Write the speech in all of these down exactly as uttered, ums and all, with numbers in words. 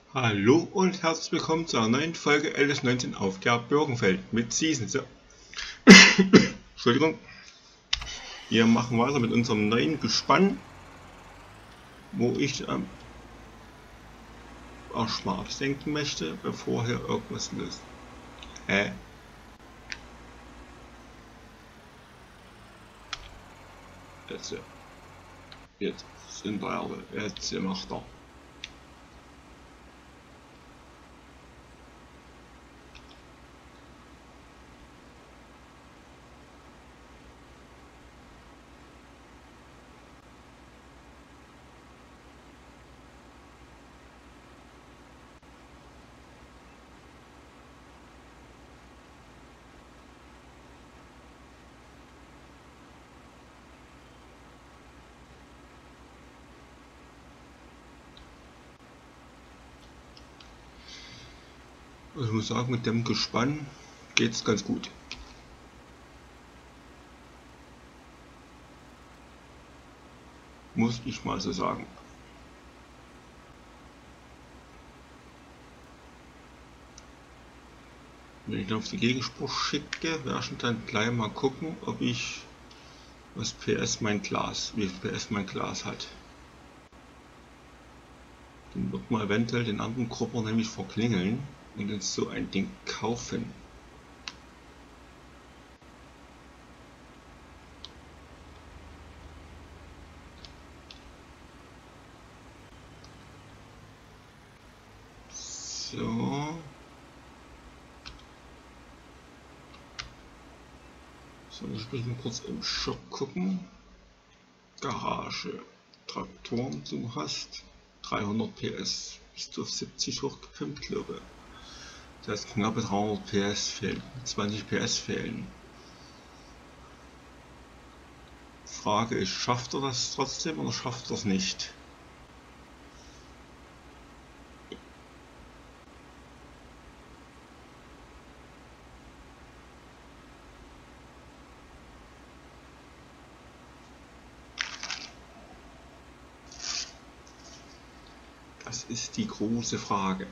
Hallo und herzlich willkommen zu einer neuen Folge L S neunzehn auf der Birkenfeld mit Season. So. Entschuldigung. Wir machen weiter mit unserem neuen Gespann, wo ich ähm, erstmal absenken möchte, bevor hier irgendwas löst. Hä? Jetzt, jetzt sind wir alle. Jetzt macht er. Ich muss sagen, mit dem Gespann geht es ganz gut. Muss ich mal so sagen. Wenn ich auf die Gegenspur schicke, werde ich dann gleich mal gucken, ob ich was P S mein Glas, wie viel P S mein Glas hat. Dann wird man eventuell den anderen Grupper nämlich verklingeln und uns so ein Ding kaufen. So. So, ich will mal kurz im Shop gucken. Garage. Traktoren, du hast dreihundert P S. Bist du auf siebzig hochgepimpt, glaube ich. Das heißt, knappe dreihundert P S fehlen. zwanzig P S fehlen. Frage ist, schafft er das trotzdem oder schafft er es nicht? Das ist die große Frage.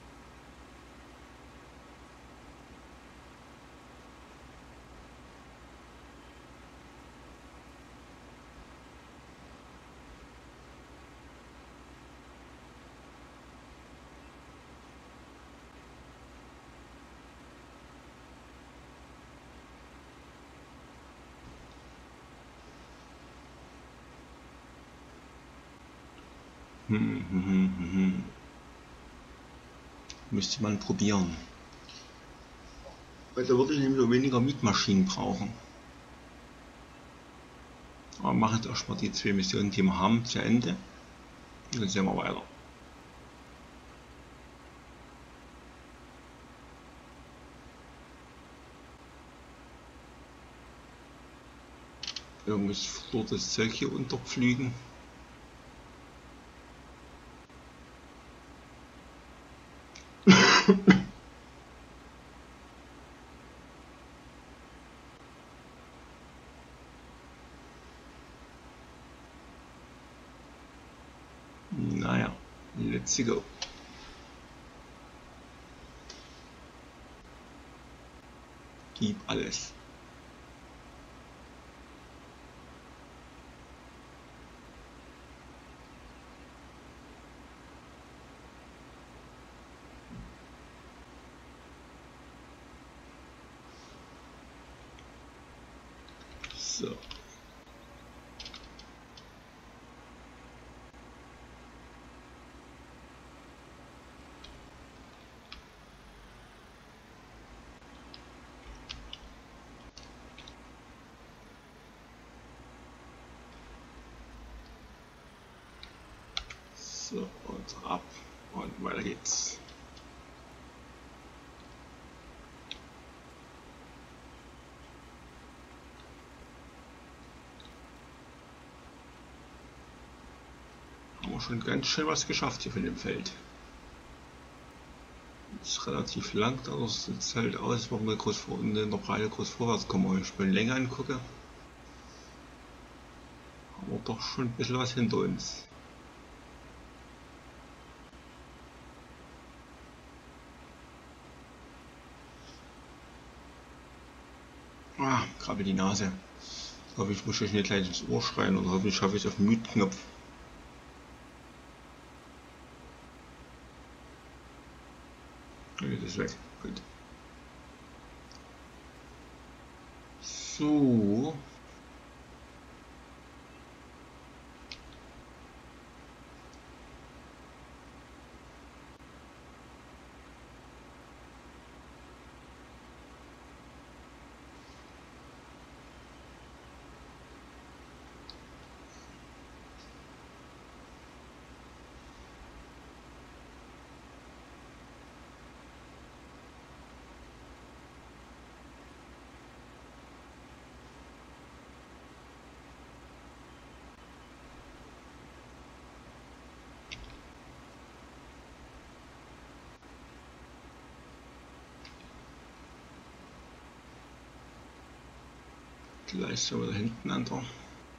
Hm, hm, hm, hm, hm. Müsste man probieren. Weil da würde ich nämlich weniger Mietmaschinen brauchen. Aber machen jetzt erstmal die zwei Missionen, die wir haben, zu Ende. Und dann sehen wir weiter. Irgendwas flortes Zeug hier unterpflügen. Naja, let's go. Gib alles. So. So, und ab und weiter geht's. Haben wir schon ganz schön was geschafft hier für dem Feld. Ist relativ lang, das sieht halt aus, warum wir groß vor in der Breite groß vorwärts kommen. Wenn ich mir die Länge angucke, haben wir doch schon ein bisschen was hinter uns. Ah, gerade die Nase. Hoffe ich muss euch nicht gleich ins Ohr schreien oder hoffentlich schaffe ich es auf den Mute-Knopf. Okay, das ist weg. Gut. So. Gleich so da hinten an der,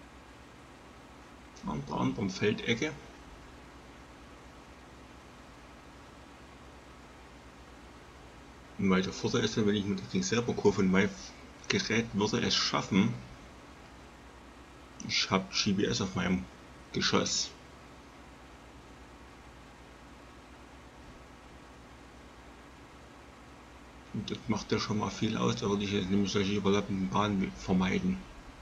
an der anderen Feldecke. Und weil der Vorteil ist, wenn ich mir das Ding selber kaufe und mein Gerät würde es schaffen, ich habe G P S auf meinem Geschoss. Und das macht ja schon mal viel aus, da würde ich jetzt nämlich solche überlappenden Bahnen vermeiden.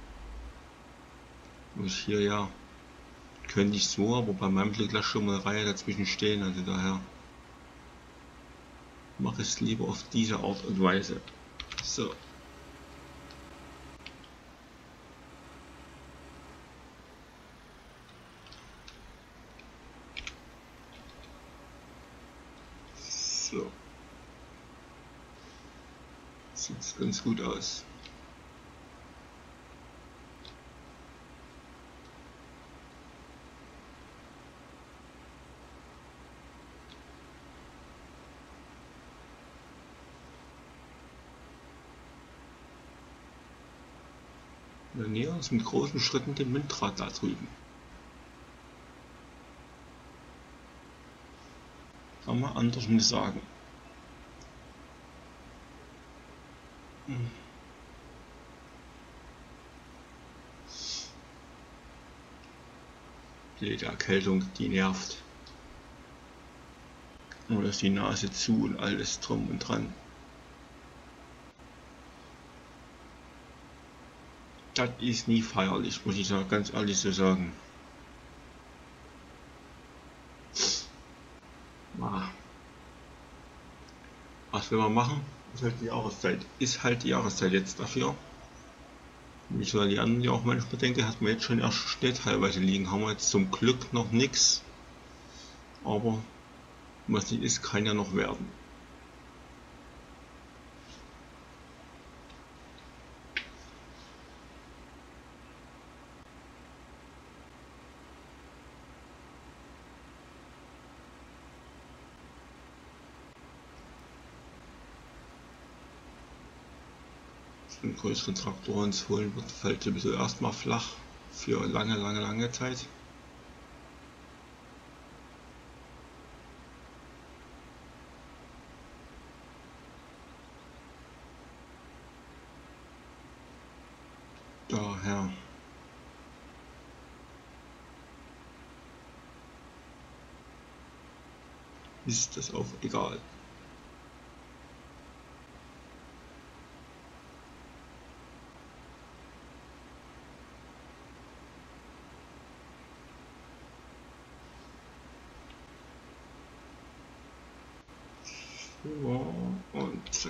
Wo ich hier ja, könnte ich so, aber bei meinem Glück lasse schon mal eine Reihe dazwischen stehen, also daher mache ich es lieber auf diese Art und Weise. So. So. Sieht ganz gut aus. Wir nähern uns mit großen Schritten dem Windrad da drüben. Kann man anders nicht sagen. Hm. Die Erkältung, die nervt. Oder ist die Nase zu und alles drum und dran. Das ist nie feierlich, muss ich sagen, ganz ehrlich so sagen. Ah. Was will man machen? Ist halt die Jahreszeit. Ist halt die Jahreszeit jetzt dafür. Wie ich so an die anderen ja auch manchmal denke, hat man jetzt schon erst Schnee teilweise liegen. Haben wir jetzt zum Glück noch nichts. Aber was nicht ist, kann ja noch werden. Einen größeren Traktor ins holen wird, fällt sowieso erstmal flach für lange, lange, lange Zeit. Daher ist das auch egal. So, und zack.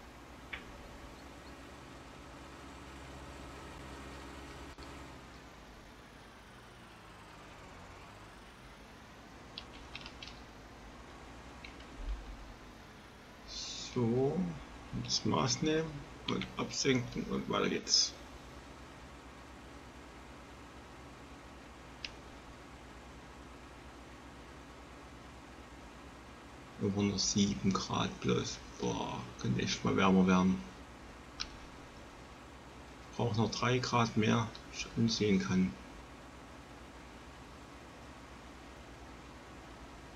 So, das Maß nehmen und absenken und weiter geht's. Über nur sieben Grad bloß. Boah, könnte echt mal wärmer werden. Braucht noch drei Grad mehr, ich ansehen kann.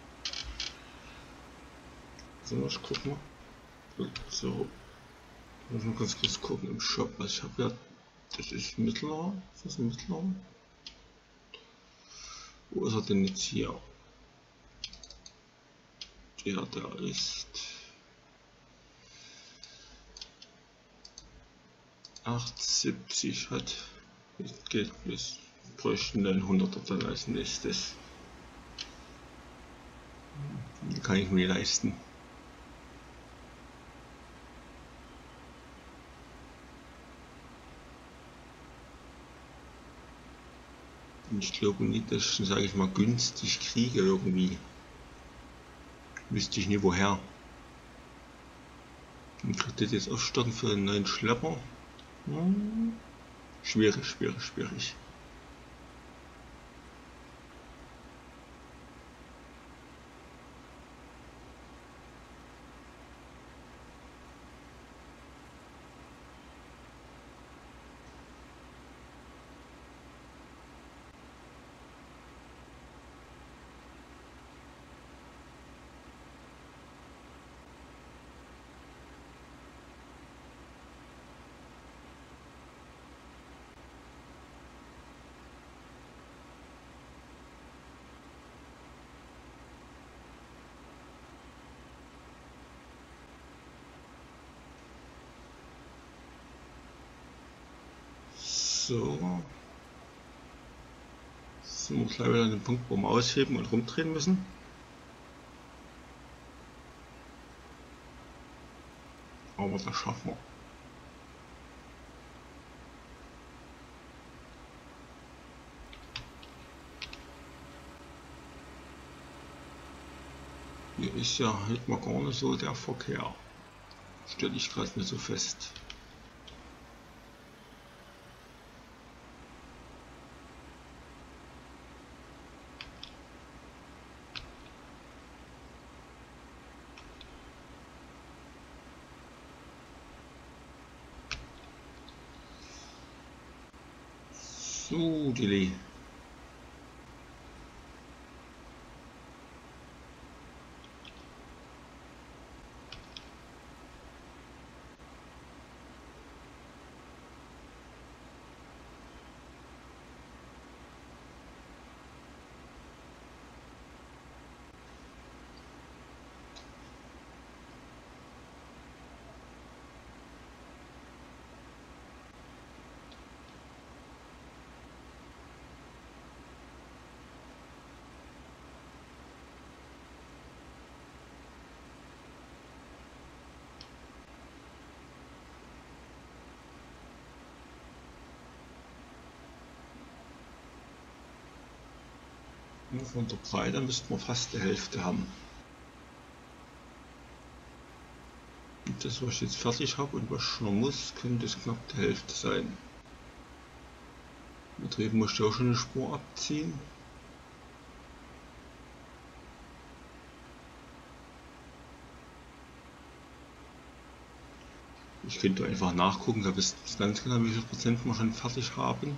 So, ich guck mal. So. Muss mal ganz kurz gucken im Shop, was ich habe ja. Das ist mittler. Ist das ein mittler? Wo ist er denn jetzt hier? Der da ist achtundsiebzig hat. Das geht bis bräuchten neunhunderter dann als nächstes. Die kann ich mir leisten. Ich glaube nicht, dass ich, sage ich mal, günstig kriege irgendwie. Wüsste ich nie woher. Und kriegt das jetzt aufstocken für einen neuen Schlepper? Hm. Schwierig, schwierig, schwierig. So. Sind wir gleich wieder an den Punkt, wo wir ausheben und rumdrehen müssen. Aber das schaffen wir. Hier ist ja halt mal gar nicht so der Verkehr. Stelle ich gerade nicht so fest. So, die von der Breite müssten wir fast die Hälfte haben. Und das, was ich jetzt fertig habe und was ich noch muss, könnte es knapp die Hälfte sein. Da drüben muss ich auch schon eine Spur abziehen. Ich könnte einfach nachgucken, da wisst ihr ganz genau, wie viel Prozent wir schon fertig haben.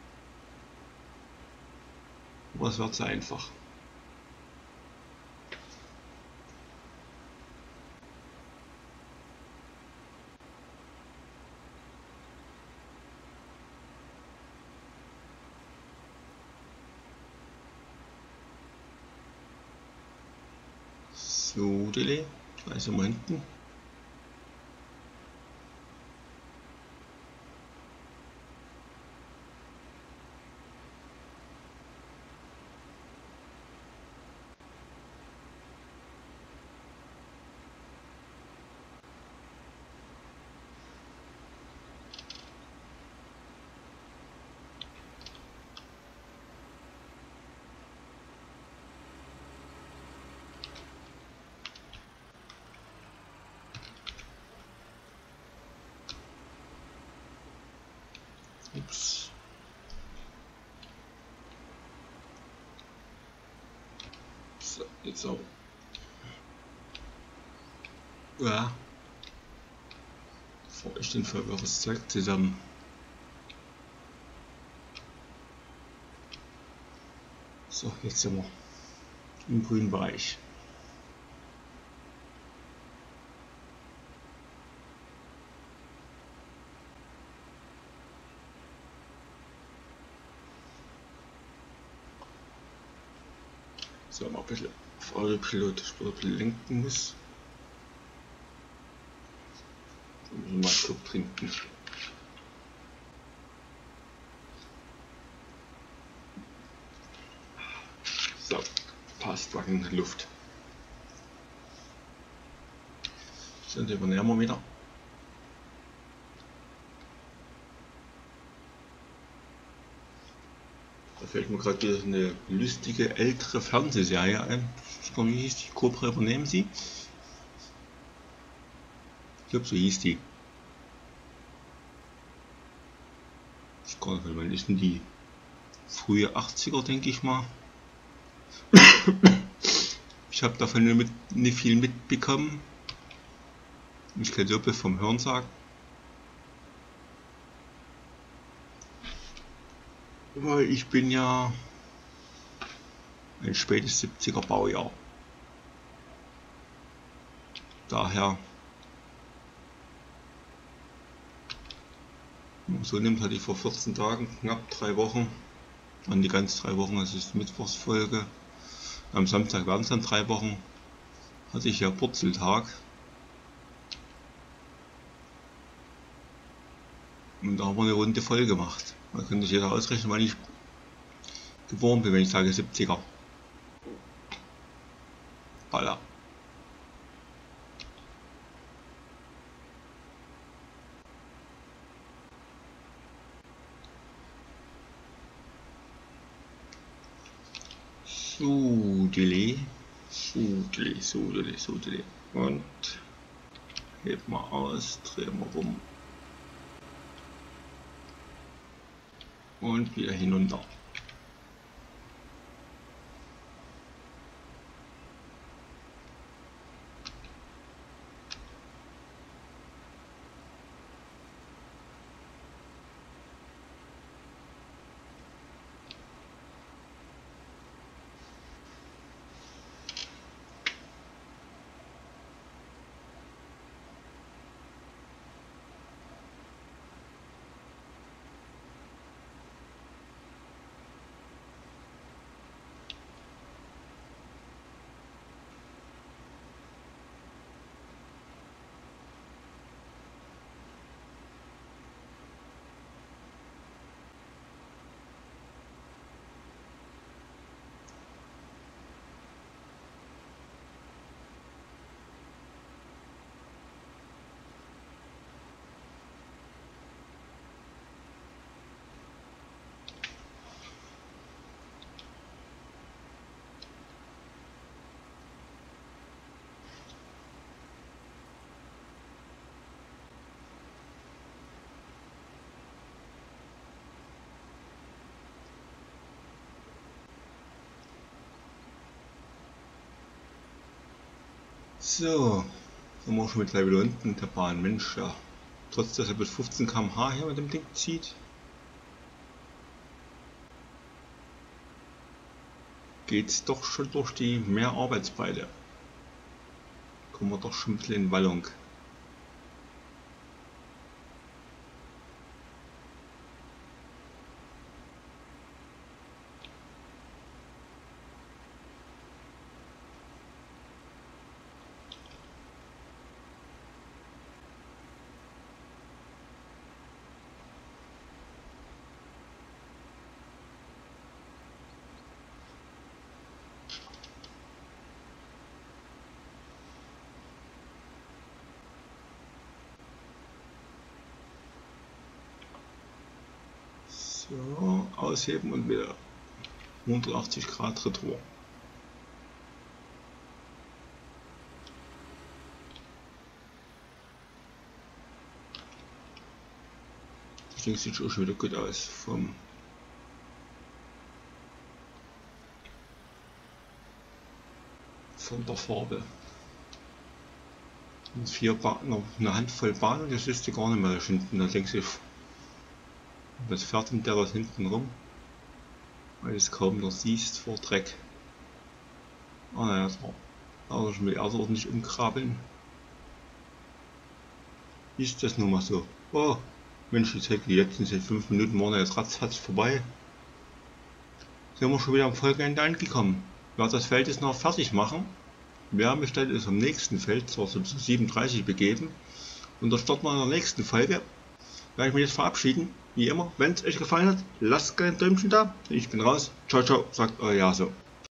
Aber es wird sehr einfach. So, Delay, da sind wir hinten. Ups. So, jetzt auch. Ja. Bevor ich den verwirres Zeug zusammen. So, jetzt sind wir im grünen Bereich. So, mal ein bisschen auf Autopilot, dass ich ein bisschen lenken muss. Ich muss mal einen Schluck trinken. So, passt, wackelnde Luft. So, dann übernehmen wir wieder. Da fällt mir gerade wieder eine lustige ältere Fernsehserie ein. Wie hieß die? Cobra übernehmen Sie? Ich glaube, so hieß die. Ich kann nicht, wann ist denn die? Frühe achtziger, denke ich mal. Ich habe davon nicht, nicht viel mitbekommen. Ich kenne es vom Hörensagen. Weil ich bin ja ein spätes siebziger Baujahr. Daher, so nimmt hatte ich vor vierzehn Tagen, knapp drei Wochen, an die ganz drei Wochen, das ist Mittwochsfolge. Am Samstag werden es dann drei Wochen, hatte ich ja Purzeltag. Und da haben wir eine Runde voll gemacht. Da könnte sich jeder ausrechnen, wann ich geboren bin, wenn ich sage siebziger. Baller. Sudeli, Sudeli, Sudeli, Sudeli. Und heben wir aus, drehen wir rum. Und wieder hinunter. So, sind wir schon mittlerweile wieder unten der Bahn. Mensch, ja, trotz dass er bis fünfzehn Kilometer pro Stunde hier mit dem Ding zieht, geht's doch schon durch die mehr Arbeitsbreite. Kommen wir doch schon ein bisschen in Wallung. So, ausheben und wieder hundertachtzig Grad Retour. Das Ding sieht auch schon wieder gut aus vom von der Farbe. Und vier ba noch eine Handvoll Bahn und das ist die gar nicht mehr da hinten. Da denkst du, was fährt denn der was hinten rum? Weil du es kaum noch siehst vor Dreck. Ah naja, da muss ich mir erst ordentlich umkrabbeln. Ist das nun mal so? Oh, Mensch, jetzt hätte ich jetzt in fünf Minuten waren jetzt ratzfatz vorbei. Sind wir schon wieder am Folgeende angekommen. werde das Feld jetzt noch fertig machen. Wärmestelle ist am nächsten Feld, zwar so zu siebenunddreißig begeben. Und das starten wir in der nächsten Folge. Werde ich mich jetzt verabschieden. Wie immer, wenn es euch gefallen hat, lasst gerne ein Däumchen da. Ich bin raus. Ciao, ciao, sagt euer Jaso.